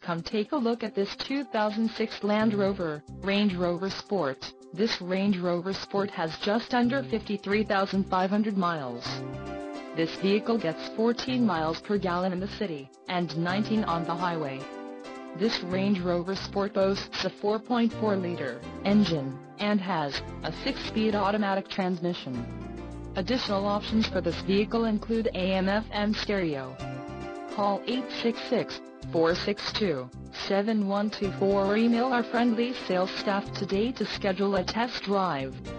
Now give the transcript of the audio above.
Come take a look at this 2006 Land Rover, Range Rover Sport. This Range Rover Sport has just under 53,500 miles. This vehicle gets 14 miles per gallon in the city, and 19 on the highway. This Range Rover Sport boasts a 4.4-liter engine, and has a 6-speed automatic transmission. Additional options for this vehicle include AM/FM stereo. Call 866-462-7124 or email our friendly sales staff today to schedule a test drive.